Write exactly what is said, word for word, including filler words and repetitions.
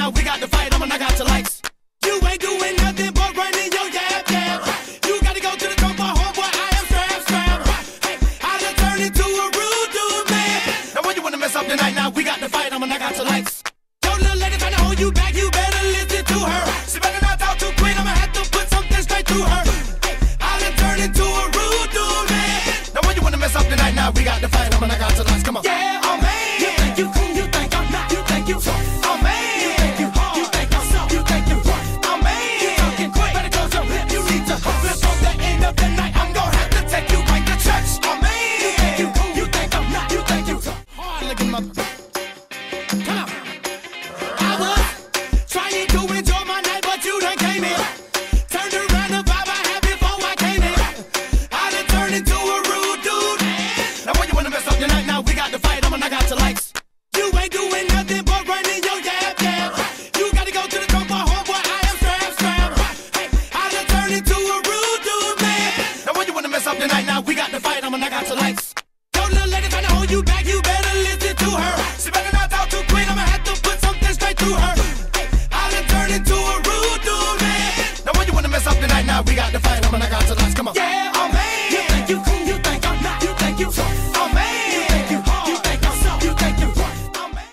now we got to fight, I'm I got your lights. You ain't doing nothing but running your yap, yap. You gotta go to the top, my homeboy, I am strap, strap. Hey, I done turned into a rude dude, man. Now when you wanna mess up tonight, now we got to fight, I'm I got your lights. Your little lady trying to hold you back, you better listen to her. She better not talk too quick, I'ma have to put something straight through her. Hey, I done turned into a rude dude, man. Now when you wanna mess up tonight, now we got to fight, I'm I got your lights. Come on. Yeah, oh man. You think you cool, you think I'm not, you think you tough. Oh man. You think you hard, you think I'm soft, you think you rough. Oh man. You talking quick, better close your lip, you need to hustle. Before the end of the night, I'm gonna have to take you right to church. Oh man. You think you cool, you think I'm not, you think you tough. Hard looking mother. Come on. I was trying to enjoy my night, but you done came in. Turned around the vibe I had before I came in. I done turned into a rude dude. Now when you wanna mess up your night, now we got to fight, I'm I got your lights. You ain't doing nothing but running your yap, yap. You gotta go to the top, my homeboy, I am strap, strap. Hey, I done turned into a rude dude, man. Now when you wanna mess up tonight, now we got